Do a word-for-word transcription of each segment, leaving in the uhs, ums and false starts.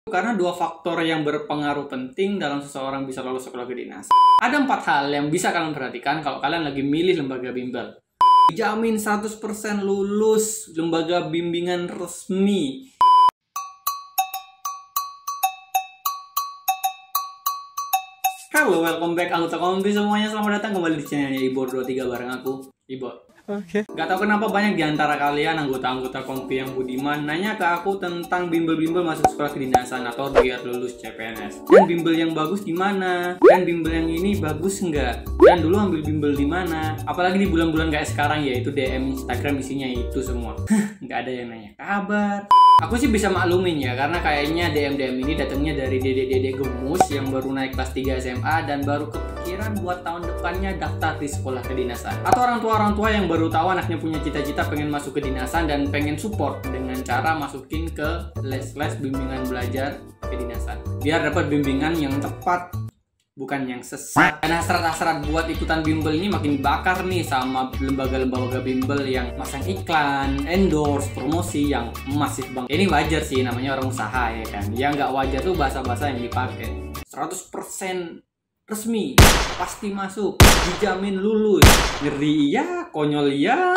Karena dua faktor yang berpengaruh penting dalam seseorang bisa lolos sekolah kedinasan. Ada empat hal yang bisa kalian perhatikan kalau kalian lagi milih lembaga bimbel. Dijamin seratus persen lulus lembaga bimbingan resmi. Halo, welcome back anggota kompi semuanya. Selamat datang kembali di channelnya Ibor dua puluh tiga bareng aku, Ibor. Oke. Okay. Gak tau kenapa banyak di antara kalian anggota-anggota kompi yang budiman nanya ke aku tentang bimbel-bimbel masuk sekolah kedinasan atau biar lulus C P N S. Dan bimbel yang bagus di mana? Dan bimbel yang ini bagus enggak? Dan dulu ambil bimbel di mana? Apalagi di bulan-bulan kayak sekarang ya, itu D M Instagram isinya itu semua. Nggak ada yang nanya kabar. Aku sih bisa maklumin ya, karena kayaknya D M-D M ini datangnya dari dede-dede gemus yang baru naik kelas tiga S M A dan baru kepikiran buat tahun depannya daftar di sekolah kedinasan. Atau orang tua-orang tua yang baru tahu anaknya punya cita-cita pengen masuk kedinasan dan pengen support dengan cara masukin ke les-les bimbingan belajar kedinasan. Biar dapat bimbingan yang tepat, bukan yang sesat. Dan hasrat-hasrat buat ikutan bimbel ini makin bakar nih sama lembaga-lembaga bimbel yang masang iklan, endorse, promosi yang masif banget. Ini wajar sih, namanya orang usaha ya kan. Yang nggak wajar tuh bahasa-bahasa yang dipakai. seratus persen resmi, pasti masuk, dijamin lulus. Ngeri ya, konyol ya.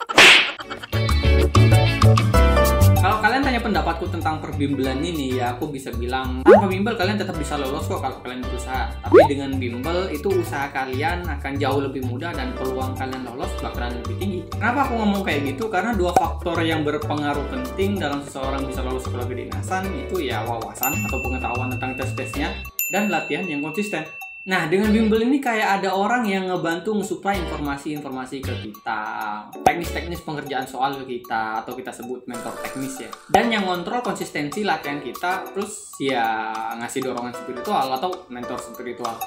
Kalau kalian tanya pendapatku tentang perbimbelan ini ya, aku bisa bilang tanpa bimbel kalian tetap bisa lolos kok kalau kalian berusaha. Tapi dengan bimbel itu usaha kalian akan jauh lebih mudah dan peluang kalian lolos bakalan lebih tinggi. Kenapa aku ngomong kayak gitu? Karena dua faktor yang berpengaruh penting dalam seseorang bisa lolos sekolah kedinasan itu ya wawasan atau pengetahuan tentang tes-tesnya dan latihan yang konsisten. Nah, dengan bimbel ini kayak ada orang yang ngebantu nge-supply informasi-informasi ke kita, teknis-teknis pengerjaan soal ke kita, atau kita sebut mentor teknis ya. Dan yang ngontrol konsistensi latihan kita, plus ya ngasih dorongan spiritual atau mentor spiritual.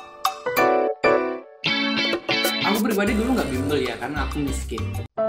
Aku pribadi dulu nggak bimbel ya, karena aku miskin.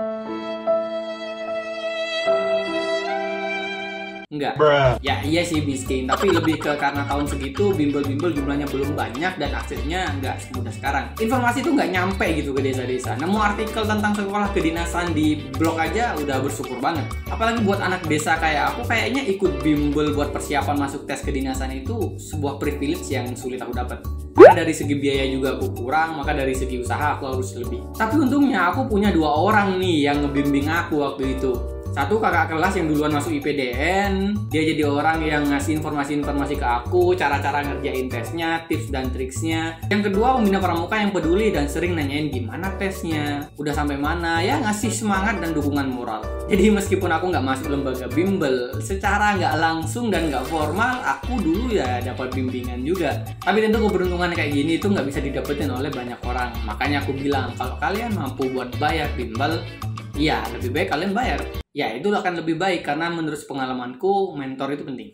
Enggak, Bruh. Ya iya sih miskin, tapi lebih ke karena tahun segitu bimbel-bimbel jumlahnya belum banyak dan aksesnya nggak semudah sekarang. Informasi itu nggak nyampe gitu ke desa-desa. Nemu artikel tentang sekolah kedinasan di blog aja udah bersyukur banget. Apalagi buat anak desa kayak aku, kayaknya ikut bimbel buat persiapan masuk tes kedinasan itu sebuah privilege yang sulit aku dapat. Karena dari segi biaya juga aku kurang, maka dari segi usaha aku harus lebih. Tapi untungnya aku punya dua orang nih yang ngebimbing aku waktu itu. Satu kakak kelas yang duluan masuk I P D N, dia jadi orang yang ngasih informasi-informasi ke aku, cara-cara ngerjain tesnya, tips dan triksnya. Yang kedua pembina pramuka yang peduli dan sering nanyain gimana tesnya, udah sampai mana, ya ngasih semangat dan dukungan moral. Jadi meskipun aku nggak masuk lembaga bimbel, secara nggak langsung dan nggak formal, aku dulu ya dapat bimbingan juga. Tapi tentu keberuntungan kayak gini itu nggak bisa didapetin oleh banyak orang. Makanya aku bilang kalau kalian mampu buat bayar bimbel, iya, lebih baik kalian bayar. Ya, itu akan lebih baik karena menurut pengalamanku, mentor itu penting.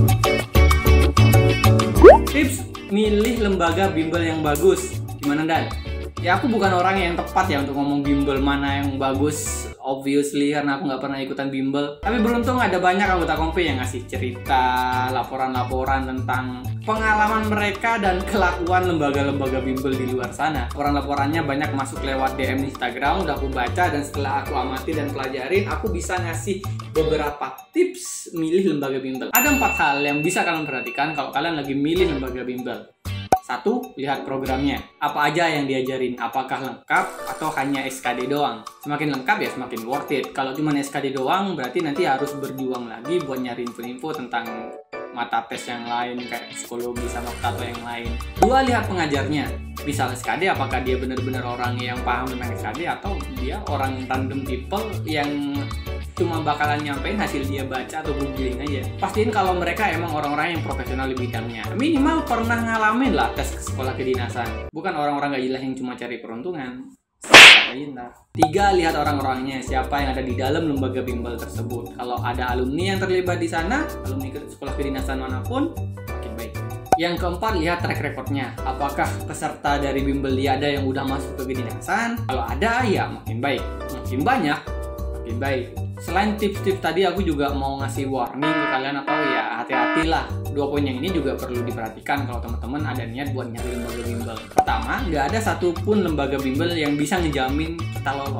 Tips milih lembaga bimbel yang bagus. Gimana, Dan? Ya, aku bukan orang yang tepat ya untuk ngomong bimbel mana yang bagus, obviously, karena aku nggak pernah ikutan bimbel. Tapi beruntung ada banyak anggota kompi yang ngasih cerita, laporan-laporan tentang pengalaman mereka dan kelakuan lembaga-lembaga bimbel di luar sana. Laporan-laporannya banyak masuk lewat D M Instagram, udah aku baca, dan setelah aku amati dan pelajarin, aku bisa ngasih beberapa tips milih lembaga bimbel. Ada empat hal yang bisa kalian perhatikan kalau kalian lagi milih lembaga bimbel. Satu, lihat programnya. Apa aja yang diajarin? Apakah lengkap atau hanya S K D doang? Semakin lengkap ya semakin worth it. Kalau cuma S K D doang, berarti nanti harus berjuang lagi buat nyari info-info tentang mata tes yang lain, kayak psikologi sama atau yang lain. Dua, lihat pengajarnya. Misal S K D, apakah dia benar-benar orang yang paham tentang S K D atau dia orang random people yang cuma bakalan nyampein hasil dia baca atau googling aja. Pastiin kalau mereka emang orang-orang yang profesional di bidangnya. Minimal pernah ngalamin lah tes ke sekolah kedinasan. Bukan orang-orang gak jelas yang cuma cari peruntungan. Tiga, lihat orang-orangnya, siapa yang ada di dalam lembaga bimbel tersebut. Kalau ada alumni yang terlibat di sana, alumni sekolah kedinasan manapun, makin baik. Yang keempat, lihat track recordnya. Apakah peserta dari bimbel dia ada yang udah masuk ke kedinasan? Kalau ada, ya makin baik. Makin banyak, makin baik. Selain tips-tips tadi, aku juga mau ngasih warning ke kalian atau ya hati-hatilah. Dua poin yang ini juga perlu diperhatikan kalau teman-teman ada niat buat nyari lembaga bimbel. Pertama, nggak ada satupun lembaga bimbel yang bisa ngejamin kita lolos.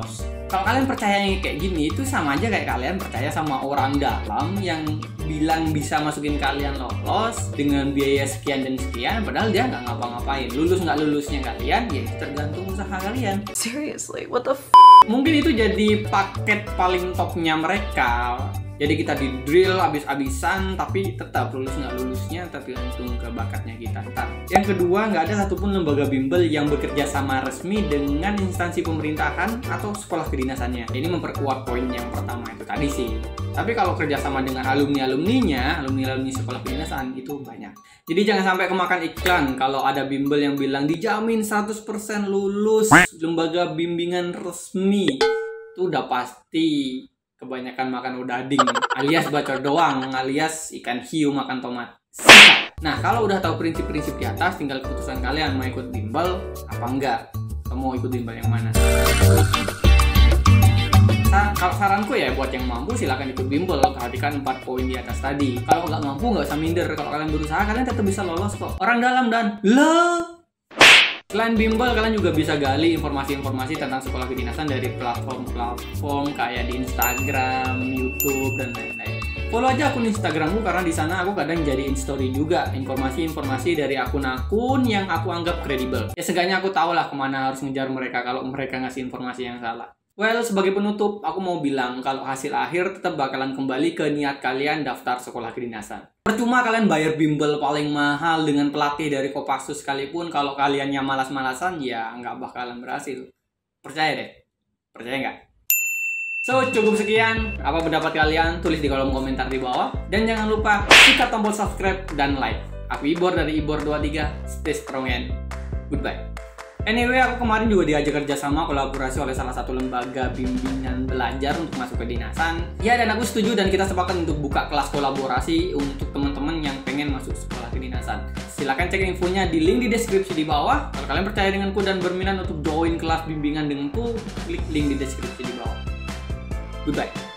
Kalau kalian percaya kayak gini, itu sama aja kayak kalian percaya sama orang dalam yang bilang bisa masukin kalian lolos dengan biaya sekian dan sekian, padahal dia nggak ngapa-ngapain. Lulus nggak lulusnya kalian, ya itu tergantung usaha kalian. Seriously, what the f***? Mungkin itu jadi paket paling topnya mereka. Jadi kita di drill abis-abisan, tapi tetap lulus nggak lulusnya tergantung ke bakatnya kita. Ntar. Yang kedua, nggak ada satupun lembaga bimbel yang bekerja sama resmi dengan instansi pemerintahan atau sekolah kedinasannya. Ini memperkuat poin yang pertama itu tadi sih. Tapi kalau kerjasama dengan alumni-alumninya, alumni-alumni sekolah kedinasan itu banyak. Jadi jangan sampai kemakan iklan kalau ada bimbel yang bilang dijamin seratus persen lulus lembaga bimbingan resmi. Itu udah pasti kebanyakan makan udading, alias bacot doang, alias ikan hiu makan tomat. Siap. Nah, kalau udah tahu prinsip-prinsip di atas, tinggal keputusan kalian mau ikut bimbel apa enggak. Kamu mau ikut bimbel yang mana? Nah, kalau saranku ya buat yang mampu silahkan ikut bimbel, perhatikan empat poin di atas tadi. Kalau nggak mampu nggak usah minder, kalau kalian berusaha kalian tetap bisa lolos kok. Orang dalam dan lah. Selain bimbel, kalian juga bisa gali informasi-informasi tentang sekolah kedinasan dari platform-platform kayak di Instagram, YouTube, dan lain-lain. Follow aja akun Instagramku karena di sana aku kadang jadiin story juga informasi-informasi dari akun-akun yang aku anggap kredibel. Ya seenggaknya aku tahu lah kemana harus ngejar mereka kalau mereka ngasih informasi yang salah. Well, sebagai penutup, aku mau bilang kalau hasil akhir tetap bakalan kembali ke niat kalian daftar sekolah kedinasan. Percuma kalian bayar bimbel paling mahal dengan pelatih dari Kopassus sekalipun, kalau kaliannya malas-malasan, ya nggak bakalan berhasil. Percaya deh. Percaya nggak? So, cukup sekian. Apa pendapat kalian? Tulis di kolom komentar di bawah. Dan jangan lupa sikat tombol subscribe dan like. Aku Ibor dari Ibor dua puluh tiga. Stay strong and goodbye. Anyway, aku kemarin juga diajak kerjasama kolaborasi oleh salah satu lembaga bimbingan belajar untuk masuk ke dinasan. Ya, dan aku setuju dan kita sepakat untuk buka kelas kolaborasi untuk teman-teman yang pengen masuk sekolah kedinasan. Silahkan cek infonya di link di deskripsi di bawah. Kalau kalian percaya denganku dan berminat untuk join kelas bimbingan denganku, klik link di deskripsi di bawah. Goodbye.